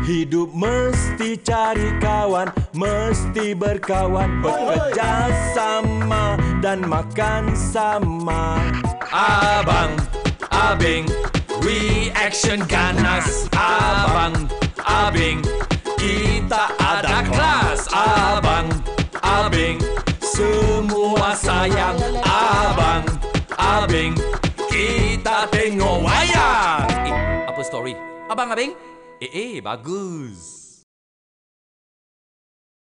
Hidup mesti cari kawan, mesti berkawan, bekerja sama dan makan sama. Abang, abing, reaction ganas. Abang, abing, kita ada kelas. Abang, abing, semua sayang. Abang, abing, kita tengok wayang. Apa story? Abang, abing? Bagus.